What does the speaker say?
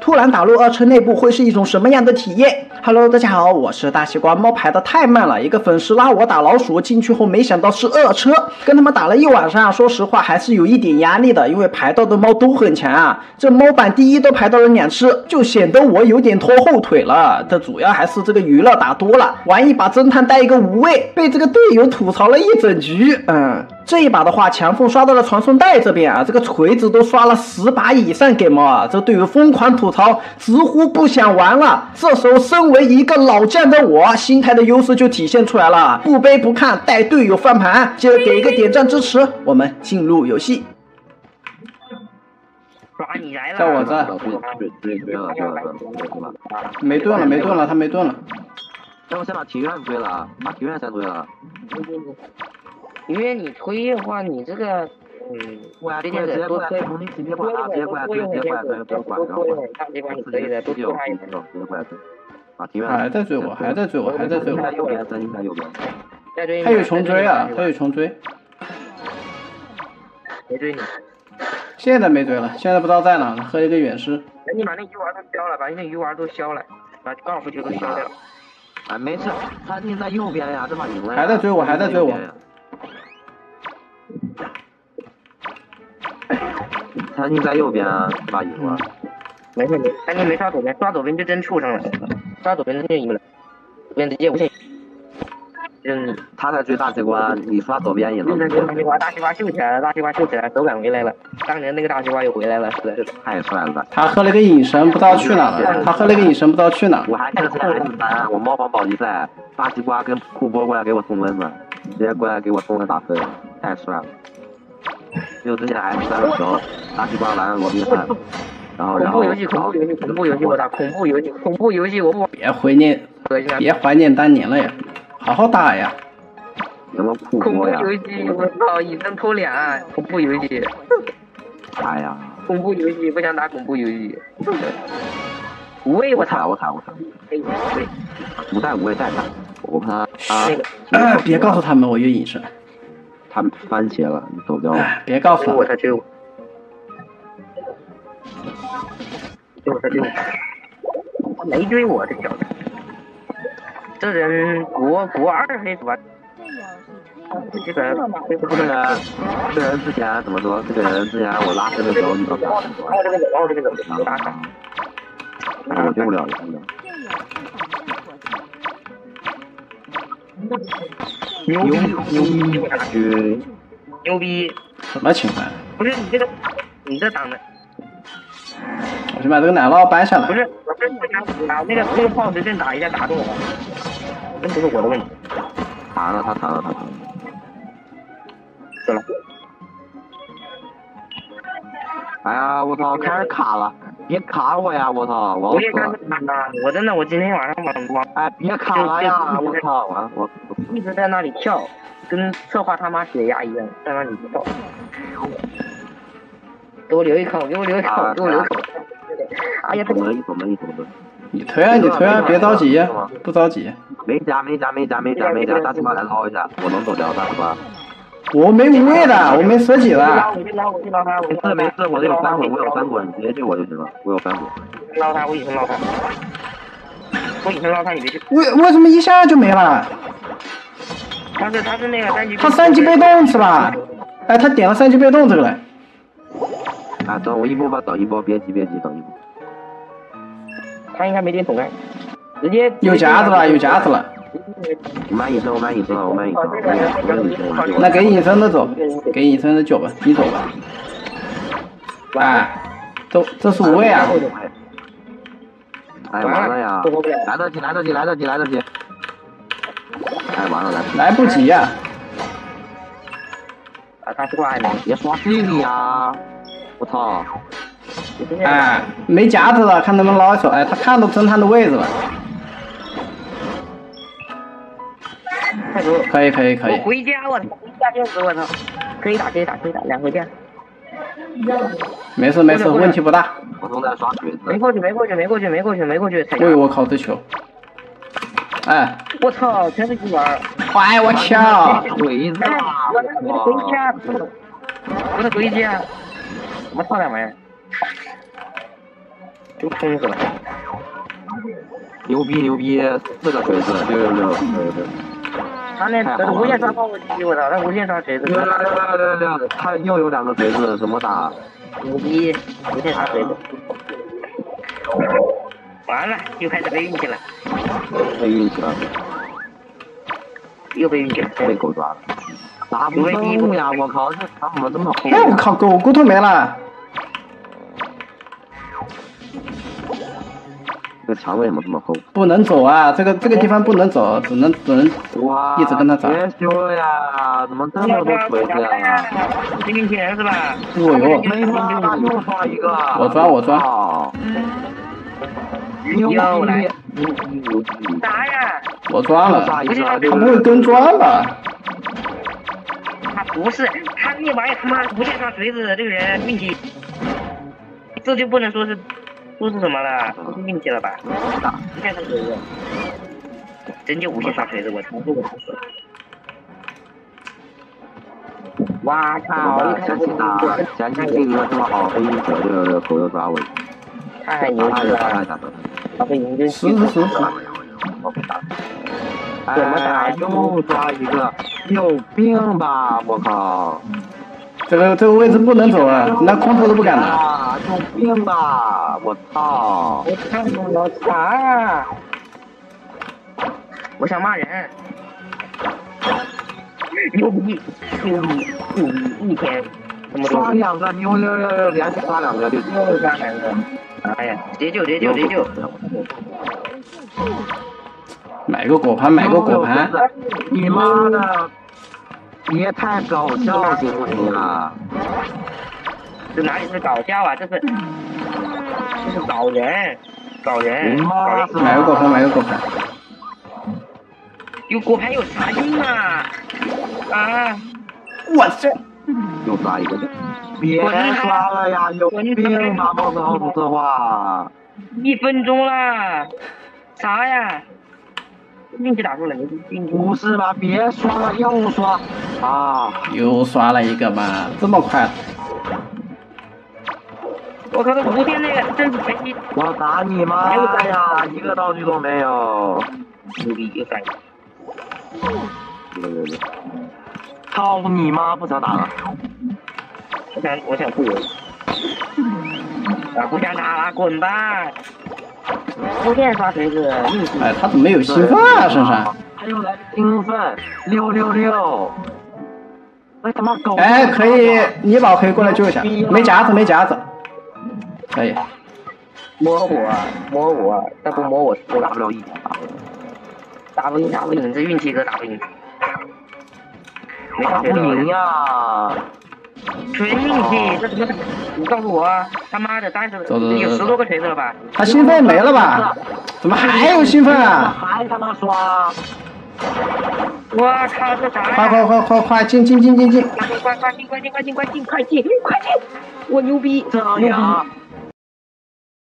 突然打入二车内部会是一种什么样的体验 ？Hello， 大家好，我是大西瓜。猫排的太慢了，一个粉丝拉我打老鼠，进去后没想到是二车，跟他们打了一晚上，说实话还是有一点压力的，因为排到的猫都很强啊。这猫版第一都排到了2次，就显得我有点拖后腿了。这主要还是这个娱乐打多了，玩一把侦探带一个无畏，被这个队友吐槽了一整局。这一把的话，强凤刷到了传送带这边啊，这个锤子都刷了10把以上给猫啊，这队友疯狂吐槽，直呼不想玩了。这时候，身为一个老将的我，心态的优势就体现出来了，不卑不亢，带队友翻盘，记得给一个点赞支持。我们进入游戏。 抓你来了！ 在我这，没盾了，没盾了，他没盾了。 那我先把庭院追了，把庭院先追了。 因为你推的话，你这个， 直接过来，从你直接过来，直接过来，直接过来，不要管，然后大机关你可以的，都直接过来追，把庭院。 还在追我，还在追我，还在追我。 在右边，在右边。 他有重追啊，他有重追。 没追你。 现在没追了，现在不知道在哪了，喝一个远视。 那你把那鱼丸都消了，把那鱼丸都消了，把高尔夫球都消掉。 哎，没事，他定在右边呀，这把赢了。 还在追我，还在追我。 他定在右边啊，这把赢了。 没事，但你没刷左边，刷左边就真畜生了，刷左边真就赢了，左边直接无限。 他在追大西瓜，你刷左边赢了。 大西瓜秀起来了，大西瓜秀起来，手感回来了。当年那个大西瓜又回来了，是的， 太帅了。 他喝了个隐神，不知道去哪了。他喝了个隐神，不知道去哪。 我还看3，我猫房保级赛，大西瓜跟库波过来给我送温暖，直接过来给我送了打分，太帅了。就之前 S3的时候，大西瓜玩了罗宾汉，然后恐怖游戏我打恐怖游戏我不别怀念当年了呀。好好打呀！ 什么恐怖游戏？我操，1分偷2，恐怖游戏。 哎呀！ 恐怖游戏不想打恐怖游戏。无畏我操！ 无畏再打，我怕他。别告诉他们我有隐身。 他们番茄了，你走掉了。 别告诉他们。 他追我。他没追我，这小子。这人国2黑是吧？这个人之前怎么说？这个人之前我拉伸的时候遇到啥？这个我救不了。牛逼！ 什么情况？ 不是你这挡的。 我先把这个奶酪搬下来。 不是，打那个炮随便打一下打中我，真不是我的问题。他残了。死了。哎呀，我操，开始卡了，别卡我呀，我操，我也开始卡了，我真的，我今天晚上玩，哎，别卡了呀，我操，完了，我一直在那里跳，跟策划他妈血压一样，在那里跳。给我留一口，给我留一口。哎呀， 走门。 你推啊，别着急，不着急。 没夹，大西瓜来捞一下，我能走掉大西瓜。 我没无畏的，我没舍己的。 我去捞他。 没事，我有翻滚，你直接救我就行了，我有翻滚。 捞他，我隐身捞他，你别去。 为什么一下就没了？ 他是那个3级。 他3级被动是吧？哎，他点了3级被动这个嘞。 啊，等我一波吧，等一波，别急，等一波。 他应该没点总爱，直接有夹子了。 我买隐身了。 那给隐身的走，给隐身的救吧，你走吧。哎，这是无畏啊！ 哎，完了呀！来得及！哎，完了， 来不及呀！ 他是怪的， 别刷这里呀！我操！ 哎，没夹子了，看能不能捞一手。哎，他看到侦探的位置了。可以。 我回家，我操！下电死我操！可以打，2回家。 没事，问题不大。 我正在刷锤子。 没过去。 喂，我靠，这球！哎， 我操，全是鱼丸！ 哎，我操！ 锤子！ 我的回家！什么操蛋玩意儿？ 就冲死了。 牛逼牛逼，4个锤子，666， 他那这是无限刷爆我机，我操，他无限刷锤子。 6，他又有2个锤子，怎么打？ 牛逼，无限刷锤子。完了，又开始被运气了。 被运气了。 又被运气了。 被狗抓了。打不动呀！我靠，这场怎么这么厚？ 哎，我靠，狗骨头没了。 这墙为什么这么厚？ 不能走啊！这个地方不能走，只能哇！ 一直跟他打。 别修呀！怎么这么多锤子呀？ 是运气人是吧？ 哦哟！ 没抓，又刷一个。 我抓。 牛逼！ 啥呀？ 我抓了。 他不会跟抓了。 他不是，他那玩意他妈无限刷锤子，这个人运气，这就不能说是什么了，不是运气了吧？无限刷锤子，真就无限刷锤子，我操！哇靠！ 想起这个这么好黑一折的狗又抓我， 太牛逼了！他被赢就是。 怎么打又抓一个？有病吧！我靠！ 这个位置不能走啊，连空投都不敢打。有病吧！我操！ 我看不了啥？我想骂人。牛逼！一天什么刷2个牛666，连续刷2个就又刷2个。哎呀，直接救！ 买个果盘。 你妈的！别太搞笑行不行啊？ 这哪里是搞笑啊？这是搞人。 买个果盘。 有果盘有啥用啊？啊！ 我这又刷一个，别刷了呀！有病吧？孟子豪主策划。 1分钟了，啥呀？运气打住了， 不是吧？别刷了，又刷啊！ 又刷了一个嘛，这么快？ 我靠，这无限那个真是神奇！ 我打你妈呀！一个道具都没有。 牛逼，又3个。 操你妈！不想打了。 我想不游。不想打了，滚吧！无限刷锤子， 哎，他怎么没有兴奋啊？身上？ 他又来兴奋，666。哎他妈狗！ 哎，可以，你老可以过来救一下。没夹子。可以。 摸我，再不摸我输了。 打不了1点。 打不赢，这运气哥打不赢。 打不赢呀！ 纯运气，这什么？你告诉我，他妈的30有10多个锤子了吧？ 他兴奋没了吧？怎么还有兴奋啊？ 还他妈刷！ 我靠，这啥呀？ 快进！ 快进！我牛逼！ 这样